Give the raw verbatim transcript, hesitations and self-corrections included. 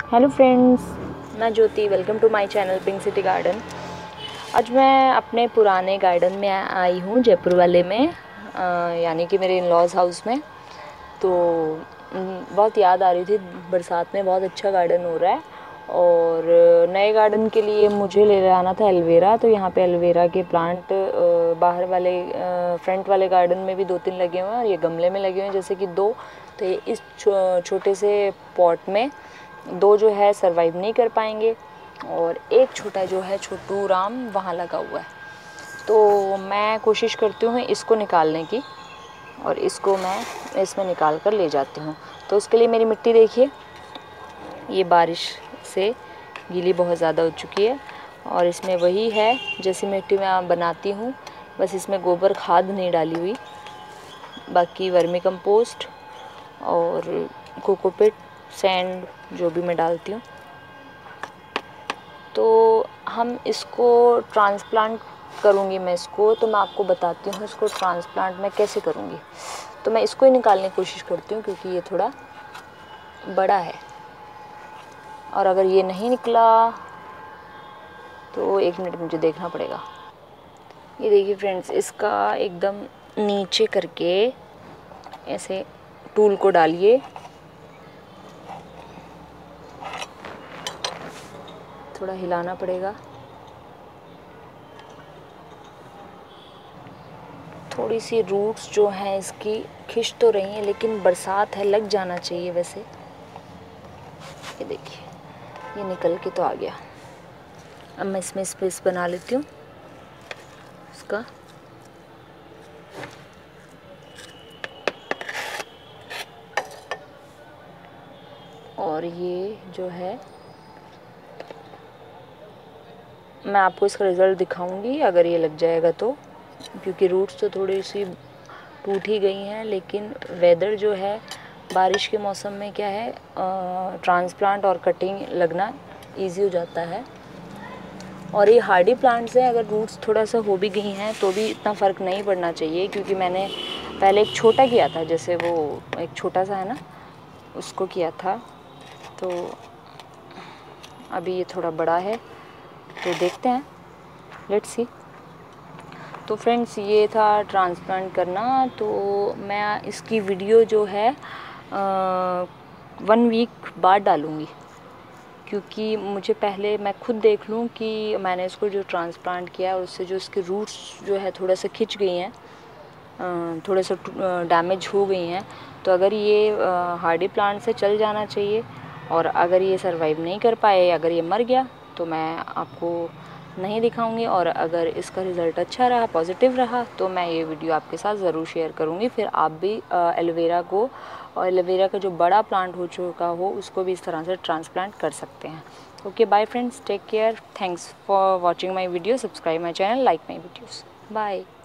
Hello friends, मैं Jyoti. Welcome to my channel pink city garden. आज मैं अपने पुराने गार्डन में आई हूँ, जयपुर वाले में, यानी कि मेरे इन लॉज हाउस में। तो बहुत याद आ रही थी, बरसात में बहुत अच्छा गार्डन हो रहा है। और नए गार्डन के लिए मुझे ले आना था एलोवेरा। तो यहाँ पे एलोवेरा के प्लांट बाहर वाले फ्रंट वाले गार्डन में भी दो तीन लगे हुए हैं और ये गमले में लगे हुए हैं, जैसे कि दो। तो ये इस छोटे से पॉट में दो जो है सरवाइव नहीं कर पाएंगे और एक छोटा जो है छोटू राम वहाँ लगा हुआ है। तो मैं कोशिश करती हूँ इसको निकालने की और इसको मैं इसमें निकाल कर ले जाती हूँ। तो उसके लिए मेरी मिट्टी देखिए, ये बारिश से गीली बहुत ज़्यादा हो चुकी है और इसमें वही है जैसी मिट्टी मैं बनाती हूँ, बस इसमें गोबर खाद नहीं डाली हुई, बाकी वर्मी कंपोस्ट और कोकोपिट सैंड जो भी मैं डालती हूँ। तो हम इसको ट्रांसप्लांट करूँगी मैं इसको, तो मैं आपको बताती हूँ इसको ट्रांसप्लांट मैं कैसे करूँगी। तो मैं इसको ही निकालने की कोशिश करती हूँ क्योंकि ये थोड़ा बड़ा है, और अगर ये नहीं निकला तो एक मिनट मुझे देखना पड़ेगा। ये देखिए फ्रेंड्स, इसका एकदम नीचे करके ऐसे टूल को डालिए, थोड़ा हिलाना पड़ेगा। थोड़ी सी रूट्स जो हैं इसकी खिंच तो रही हैं, लेकिन बरसात है, लग जाना चाहिए वैसे। ये देखिए, ये निकल के तो आ गया। अब मैं इसमें स्पेस बना लेती हूँ इसका। और ये जो है मैं आपको इसका रिज़ल्ट दिखाऊंगी अगर ये लग जाएगा तो, क्योंकि रूट्स तो थोड़ी सी टूट ही गई हैं। लेकिन वेदर जो है, बारिश के मौसम में क्या है, ट्रांसप्लांट और कटिंग लगना इजी हो जाता है। और ये हार्डी प्लांट्स हैं, अगर रूट्स थोड़ा सा हो भी गई हैं तो भी इतना फ़र्क नहीं पड़ना चाहिए, क्योंकि मैंने पहले एक छोटा किया था, जैसे वो एक छोटा सा है ना, उसको किया था। तो अभी ये थोड़ा बड़ा है, तो देखते हैं, लेट्स सी। तो फ्रेंड्स, ये था ट्रांसप्लांट करना। तो मैं इसकी वीडियो जो है आ, वन वीक बाद डालूँगी, क्योंकि मुझे पहले मैं खुद देख लूँ कि मैंने इसको जो ट्रांसप्लांट किया है उससे जो इसकी रूट्स जो है थोड़ा सा खिंच गई हैं, थोड़े सा डैमेज हो गई हैं। तो अगर ये हार्डी प्लांट से चल जाना चाहिए, और अगर ये सरवाइव नहीं कर पाए, अगर ये मर गया, तो मैं आपको नहीं दिखाऊंगी। और अगर इसका रिज़ल्ट अच्छा रहा, पॉजिटिव रहा, तो मैं ये वीडियो आपके साथ ज़रूर शेयर करूंगी। फिर आप भी एलोवेरा को, और एलोवेरा का जो बड़ा प्लांट हो चुका हो उसको भी इस तरह से ट्रांसप्लांट कर सकते हैं। Okay, bye friends, take care, thanks for watching my video, subscribe my channel, like my videos, bye.